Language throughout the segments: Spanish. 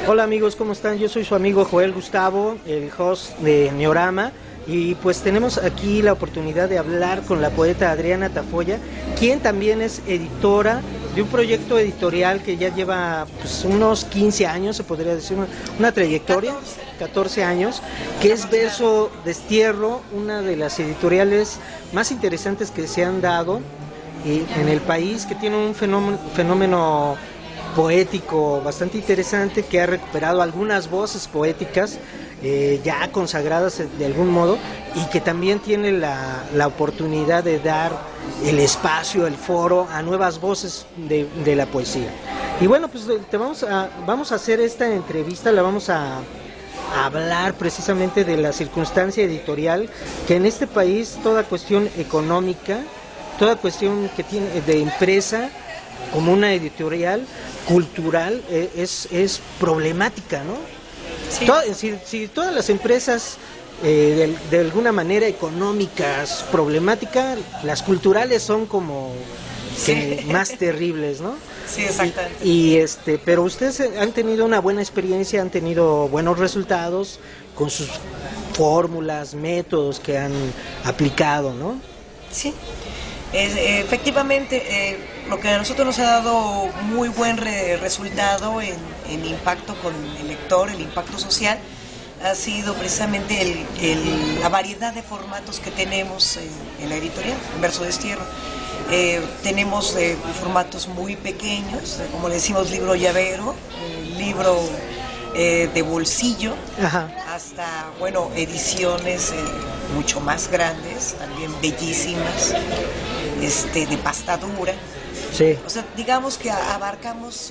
Hola amigos, ¿cómo están? Yo soy su amigo Joel Gustavo, el host de Neorama, y pues tenemos aquí la oportunidad de hablar con la poeta Adriana Tafolla, quien también es editora de un proyecto editorial que ya lleva pues, unos 15 años, se podría decir, una trayectoria, 14 años, que es Verso Destierro, una de las editoriales más interesantes que se han dado en el país, que tiene un fenómeno poético bastante interesante, que ha recuperado algunas voces poéticas ya consagradas de algún modo, y que también tiene la oportunidad de dar el espacio, el foro a nuevas voces de la poesía. Y bueno, pues vamos a hacer esta entrevista, la vamos a hablar precisamente de la circunstancia editorial, que en este país toda cuestión económica, toda cuestión que tiene de empresa como una editorial cultural es problemática, ¿no? Sí. Si todas las empresas de alguna manera económicas problemáticas, las culturales son como que Sí. más terribles, ¿no? Sí, exactamente. Pero ustedes han tenido una buena experiencia, han tenido buenos resultados con sus fórmulas, métodos que han aplicado, ¿no? Sí, efectivamente, lo que a nosotros nos ha dado muy buen resultado en impacto con el lector, el impacto social, ha sido precisamente la variedad de formatos que tenemos en la editorial, en Verso Destierro. Tenemos formatos muy pequeños, como le decimos, libro llavero, libro de bolsillo, Ajá. hasta, bueno, ediciones mucho más grandes, también bellísimas, de pasta dura. Sí. O sea, digamos que abarcamos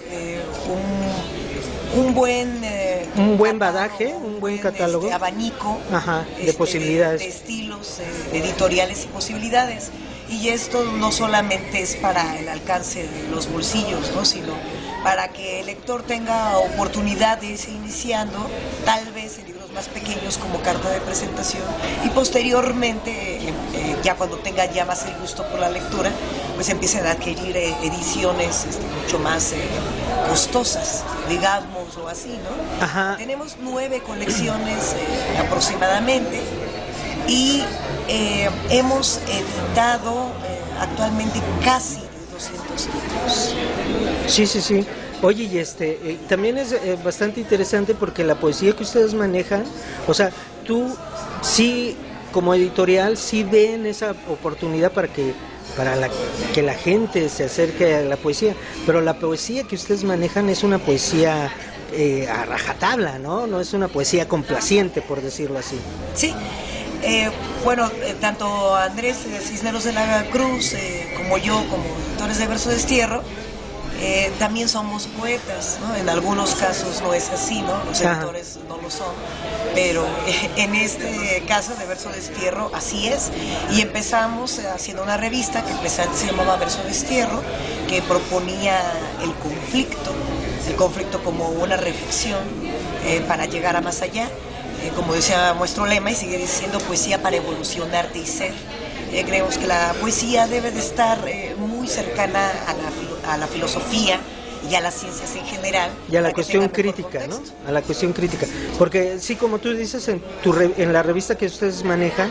Un buen catálogo, badaje, un buen catálogo. abanico, Ajá, de posibilidades. de estilos editoriales y posibilidades. Y esto no solamente es para el alcance de los bolsillos, ¿no?, sino para que el lector tenga oportunidad de irse iniciando, tal vez en libros más pequeños como carta de presentación, y posteriormente, ya cuando tenga ya más el gusto por la lectura, pues empiecen a adquirir ediciones mucho más costosas, digámoslo así, ¿no? Ajá. Tenemos 9 colecciones aproximadamente, y hemos editado actualmente casi 200 títulos. Sí, sí, sí. Oye, y también es bastante interesante porque la poesía que ustedes manejan, o sea, tú sí, como editorial, sí ven esa oportunidad que la gente se acerque a la poesía, pero la poesía que ustedes manejan es una poesía a rajatabla, ¿no? No es una poesía complaciente, por decirlo así. Sí, bueno, tanto Andrés Cisneros de la Cruz como yo, como editores de Verso Destierro, también somos poetas, ¿no? En algunos casos no es así, ¿no? Los editores no lo son, pero en este caso de Verso Destierro así es. Y empezamos haciendo una revista que precisamente se llamaba Verso Destierro, que proponía el conflicto como una reflexión para llegar a más allá. Como decía nuestro lema y sigue diciendo, poesía para evolucionarte y ser. Creemos que la poesía debe de estar muy cercana a la filosofía y a las ciencias en general. Y a la cuestión crítica, ¿no? A la cuestión crítica. Porque sí, como tú dices, en la revista que ustedes manejan,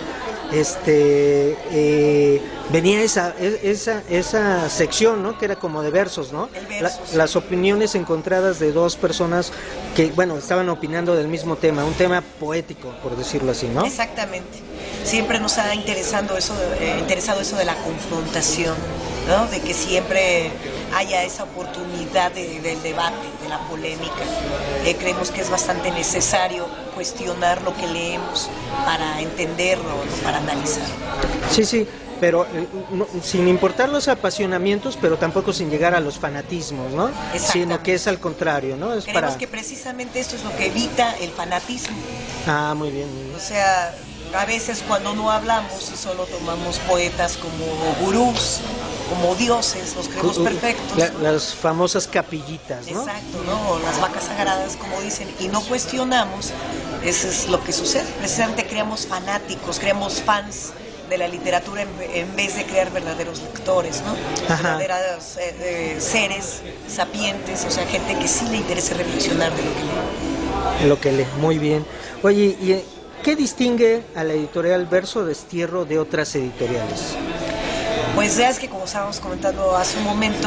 venía esa sección, ¿no? Que era como de versos, ¿no? Las opiniones encontradas de dos personas que, bueno, estaban opinando del mismo tema, un tema poético, por decirlo así, ¿no? Exactamente. Siempre nos ha interesado eso de la confrontación, ¿no? De que siempre haya esa oportunidad del debate, de la polémica. Creemos que es bastante necesario cuestionar lo que leemos para entenderlo, ¿no?, para analizarlo. Sí, sí, pero sin importar los apasionamientos, pero tampoco sin llegar a los fanatismos, ¿no? Sino que es al contrario, ¿no? Creemos que precisamente esto es lo que evita el fanatismo. Ah, muy bien, muy bien. O sea, a veces cuando no hablamos y solo tomamos poetas como gurús, como dioses, los creemos perfectos. Las famosas capillitas, ¿no? Exacto, ¿no? O las vacas sagradas, como dicen, y no cuestionamos, eso es lo que sucede. Precisamente creamos fanáticos, creamos fans de la literatura en vez de crear verdaderos lectores, ¿no? Verdaderos seres sapientes, o sea, gente que sí le interese reflexionar de lo que lee. Lo que lee, muy bien. Oye, ¿y qué distingue a la editorial Verso Destierro de otras editoriales? Pues ya es que, como estábamos comentando hace un momento,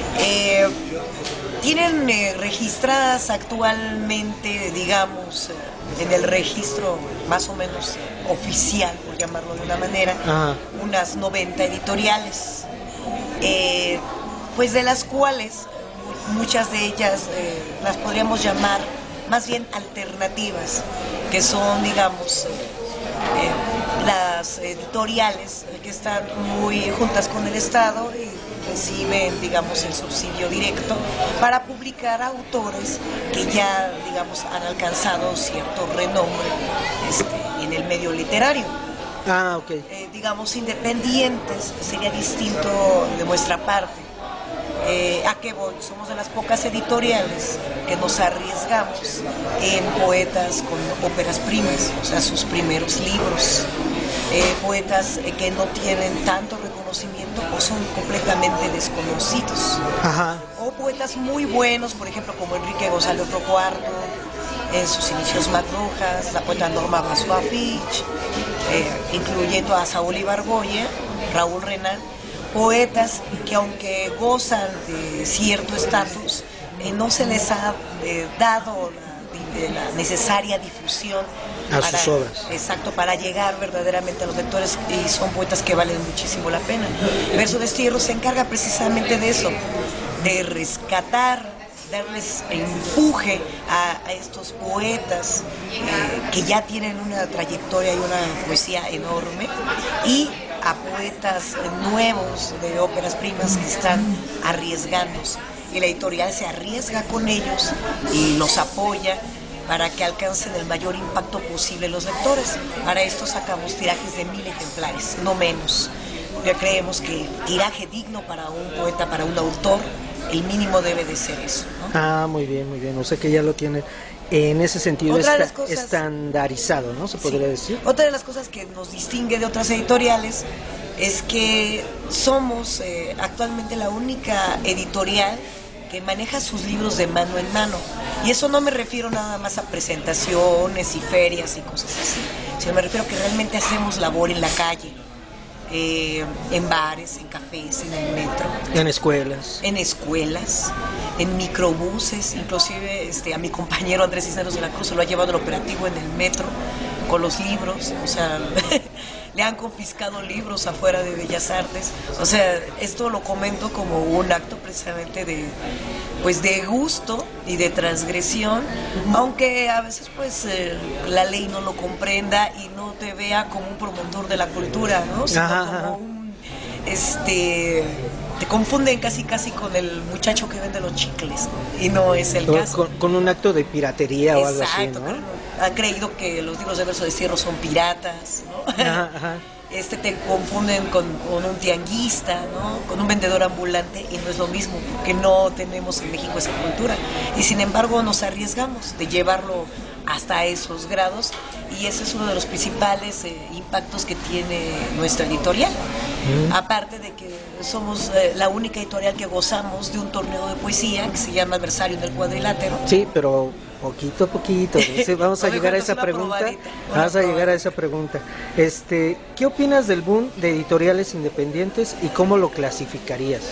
tienen registradas actualmente, digamos, en el registro más o menos oficial, por llamarlo de una manera, unas 90 editoriales, pues de las cuales muchas de ellas las podríamos llamar más bien alternativas, que son, digamos, las editoriales que están muy juntas con el Estado y reciben, digamos, el subsidio directo para publicar autores que ya, digamos, han alcanzado cierto renombre en el medio literario. Digamos, independientes, sería distinto de nuestra parte. ¿A qué voy? Somos de las pocas editoriales que nos arriesgamos en poetas con óperas primas, o sea, sus primeros libros. Poetas que no tienen tanto reconocimiento o son completamente desconocidos. O poetas muy buenos, por ejemplo, como Enrique González Rocuardo, en sus inicios más rojas, la poeta Norma Basuafich, incluyendo a Saúl Ibargoyen, Raúl Renán, poetas que aunque gozan de cierto estatus, no se les ha dado la necesaria difusión a sus obras. Exacto, para llegar verdaderamente a los lectores, y son poetas que valen muchísimo la pena. Verso Destierro se encarga precisamente de eso, de rescatar, darles empuje a estos poetas que ya tienen una trayectoria y una poesía enorme, y a poetas nuevos de óperas primas que están arriesgándose. Y la editorial se arriesga con ellos y los apoya para que alcancen el mayor impacto posible los lectores. Para esto sacamos tirajes de 1000 ejemplares, no menos. Ya creemos que el tiraje digno para un poeta, para un autor, el mínimo debe de ser eso, ¿no? Muy bien, muy bien. O sea que ya lo tiene en ese sentido estandarizado, ¿no? Se podría decir. Otra de las cosas que nos distingue de otras editoriales es que somos actualmente la única editorial que maneja sus libros de mano en mano. Y eso no me refiero nada más a presentaciones y ferias y cosas así, sino me refiero a que realmente hacemos labor en la calle. En bares, en cafés, en el metro. En escuelas. En escuelas, en microbuses, inclusive a mi compañero Andrés Cisneros de la Cruz se lo ha llevado el operativo en el metro con los libros, o sea, le han confiscado libros afuera de Bellas Artes. O sea, esto lo comento como un acto precisamente de gusto y de transgresión, aunque a veces la ley no lo comprenda y no te vea como un promotor de la cultura, ¿no? Sino como un te confunden casi con el muchacho que vende los chicles, ¿no? Y no es el caso. Con un acto de piratería. Exacto, o algo así, ¿no? Han creído que los libros de Verso Destierro son piratas, ¿no? Te confunden con un tianguista, ¿no? Con un vendedor ambulante, y no es lo mismo, porque no tenemos en México esa cultura. Y sin embargo nos arriesgamos de llevarlo hasta esos grados, y ese es uno de los principales impactos que tiene nuestra editorial. Aparte de que somos la única editorial que gozamos de un torneo de poesía que se llama Adversario del Cuadrilátero. Sí, pero poquito a poquito. Vamos a llegar a esa pregunta. Vamos a llegar a esa pregunta. ¿Qué opinas del boom de editoriales independientes y cómo lo clasificarías?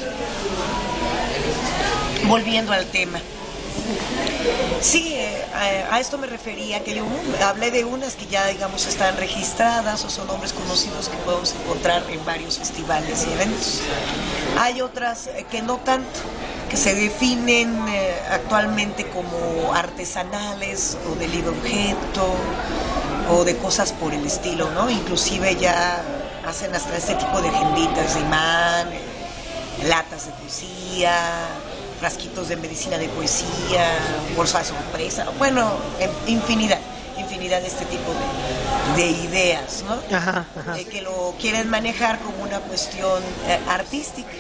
Volviendo al tema. Sí, a esto me refería, que yo hablé de unas que ya, digamos, están registradas o son nombres conocidos que podemos encontrar en varios festivales y eventos. Hay otras que no tanto, que se definen actualmente como artesanales o de libre objeto o de cosas por el estilo, ¿no? Inclusive ya hacen hasta este tipo de agenditas de imán, latas de poesía, frasquitos de medicina de poesía, bolsa de sorpresa, bueno, infinidad de este tipo de ideas, ¿no? Que lo quieren manejar como una cuestión artística.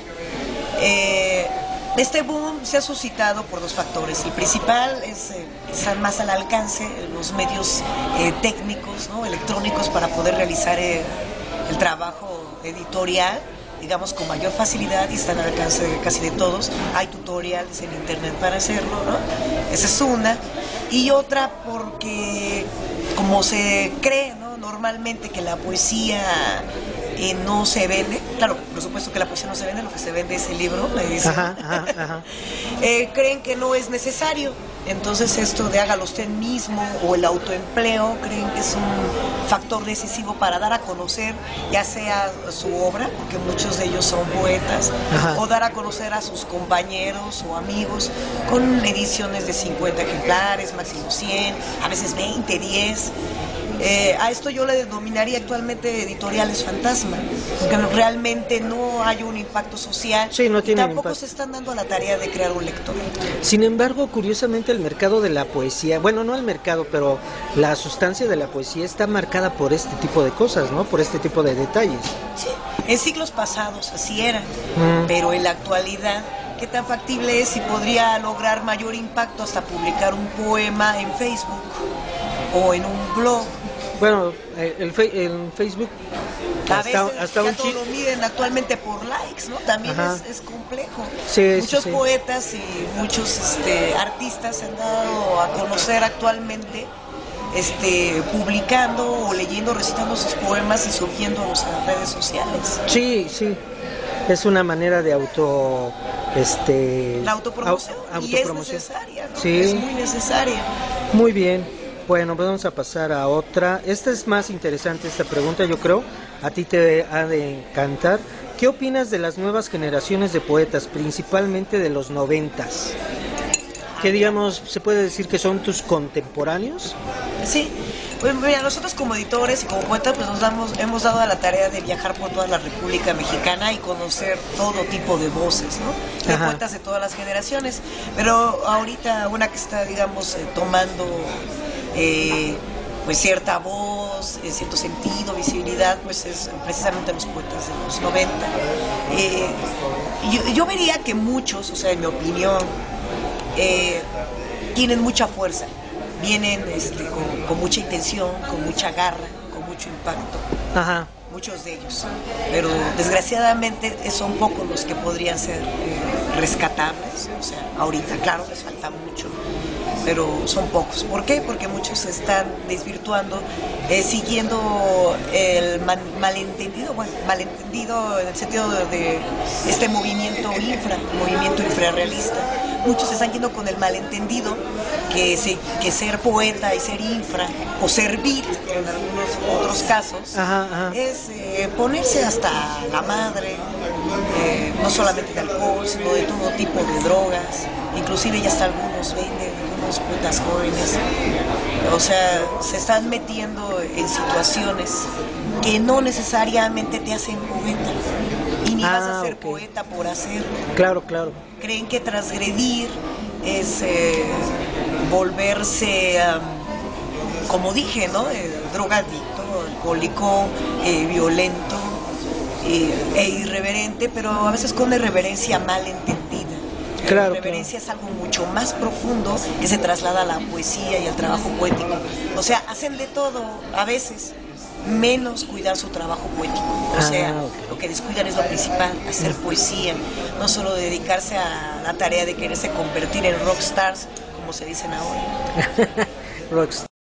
Este boom se ha suscitado por dos factores. El principal es están más al alcance los medios técnicos, ¿no? Electrónicos, para poder realizar el trabajo editorial, digamos, con mayor facilidad y está al alcance de casi de todos. Hay tutoriales en internet para hacerlo, ¿no? Esa es una. Y otra porque, como se cree, ¿no?, normalmente que la poesía no se vende, claro, por supuesto que la poesía no se vende, lo que se vende es el libro, me dicen. Ajá. Creen que no es necesario, entonces esto de hágalo usted mismo o el autoempleo, creen que es un factor decisivo para dar a conocer ya sea su obra, porque muchos de ellos son poetas, o dar a conocer a sus compañeros o amigos con ediciones de 50 ejemplares, máximo 100, a veces 20, 10. A esto yo le denominaría actualmente editoriales fantasma, porque realmente no hay un impacto social, sí, no tiene y tampoco impacto. se están dando a la tarea de crear un lector. Sin embargo, curiosamente el mercado de la poesía, bueno, no el mercado, pero la sustancia de la poesía está marcada por este tipo de cosas, ¿no? Por este tipo de detalles. Sí, en siglos pasados así era, pero en la actualidad, ¿qué tan factible es y podría lograr mayor impacto hasta publicar un poema en Facebook o en un blog? Bueno, en Facebook A veces hasta ya un todo lo miden actualmente por likes, ¿no? También es complejo. Sí, Muchos sí. poetas y muchos artistas se han dado a conocer actualmente publicando o leyendo, recitando sus poemas y subiendo a las redes sociales. Sí, es una manera de La autopromoción, y es necesaria, ¿no? Sí. Es muy necesaria. Muy bien. Bueno, pues vamos a pasar a otra. Esta es más interesante, esta pregunta, yo creo. A ti te ha de encantar. ¿Qué opinas de las nuevas generaciones de poetas, principalmente de los 90s? Que digamos, se puede decir que son tus contemporáneos. Sí, pues mira, nosotros como editores y como poetas pues hemos dado a la tarea de viajar por toda la República Mexicana y conocer todo tipo de voces, ¿no? De poetas de todas las generaciones, pero ahorita una que está, digamos, tomando pues cierta voz, cierto sentido, visibilidad, pues es precisamente los poetas de los 90. Yo vería que muchos, o sea, en mi opinión, tienen mucha fuerza, vienen con mucha intención, con mucha garra, con mucho impacto. Muchos de ellos, pero desgraciadamente son pocos los que podrían ser rescatables. O sea, ahorita, claro, les falta mucho, pero son pocos. ¿Por qué? Porque muchos se están desvirtuando, siguiendo el malentendido en el sentido de este movimiento infrarrealista. Muchos se están yendo con el malentendido que ser poeta y ser infra, o servir en algunos otros casos, es ponerse hasta la madre, no solamente de alcohol, sino de todo tipo de drogas, inclusive ya hasta algunos venden, algunos poetas jóvenes. O sea, se están metiendo en situaciones que no necesariamente te hacen poeta, y ni vas a ser poeta por hacerlo. Claro. Creen que transgredir es volverse, como dije, ¿no? Drogadicto, alcohólico, violento e irreverente, pero a veces con irreverencia mal entendida. La irreverencia es algo mucho más profundo que se traslada a la poesía y al trabajo poético. O sea, hacen de todo a veces, menos cuidar su trabajo poético. O sea, lo que descuidan es lo principal, hacer poesía, no solo dedicarse a la tarea de quererse convertir en rockstars, como se dicen ahora.